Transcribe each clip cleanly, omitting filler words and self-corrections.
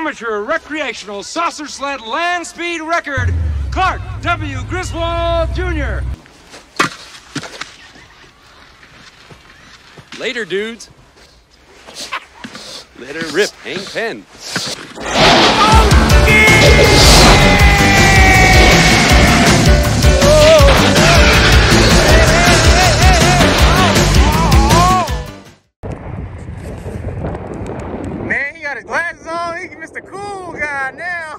amateur recreational saucer sled land speed record, Clark W. Griswold Jr. Later, dudes. Let her rip, Hank Penn. Man, he got his glasses on. He's Mr. Cool Guy now.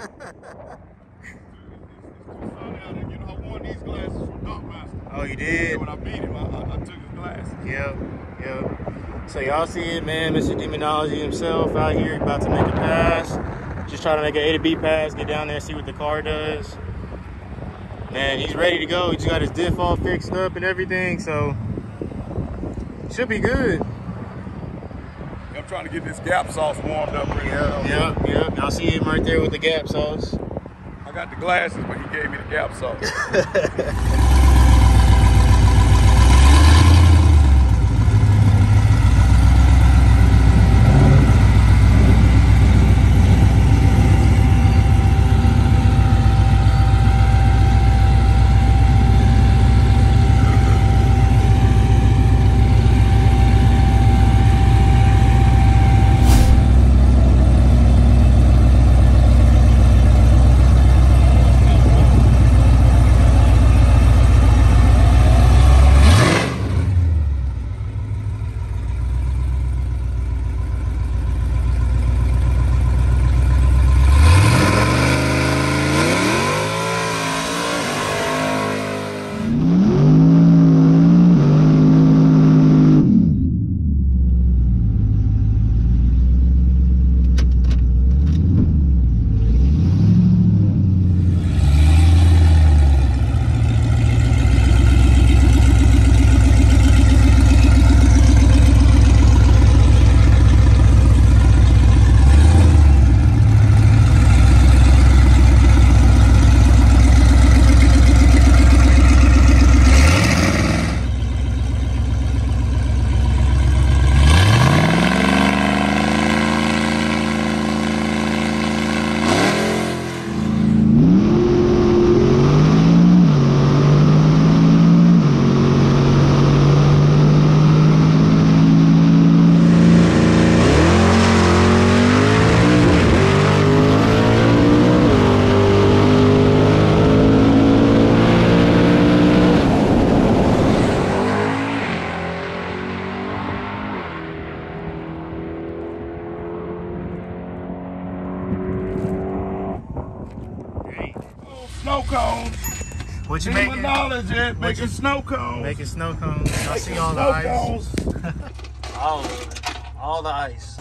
Oh, you did? When I beat him, I took his glasses. Yep. So y'all see it, man. Mr. Demonology himself out here about to make a pass. Just trying to make an A to B pass, get down there, see what the car does. Man, he's ready to go. He just got his diff all fixed up and everything, so should be good. I'm trying to get this gap sauce warmed up. Yep. Y'all see him right there with the gap sauce. I got the glasses, but he gave me the gap sauce. Snow cones. What you making? Demonology, making snow cones. Making snow cones. I see all the ice. all the ice.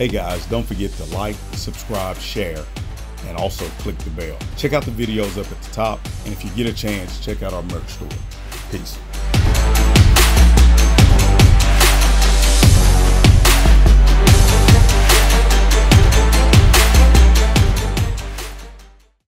Hey guys, don't forget to like, subscribe, share, and also click the bell. Check out the videos up at the top, and if you get a chance, check out our merch store. Peace.